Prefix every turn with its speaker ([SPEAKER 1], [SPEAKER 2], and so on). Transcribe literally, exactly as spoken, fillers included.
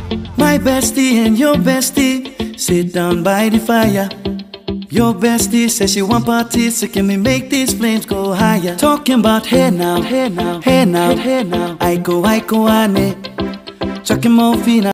[SPEAKER 1] My bestie and your bestie sit down by the fire. Your bestie says she want parties, so can we make these flames go higher? Talking about hey now, hey now, hey now, hey now. I go, I go, ane. Chucking more fina.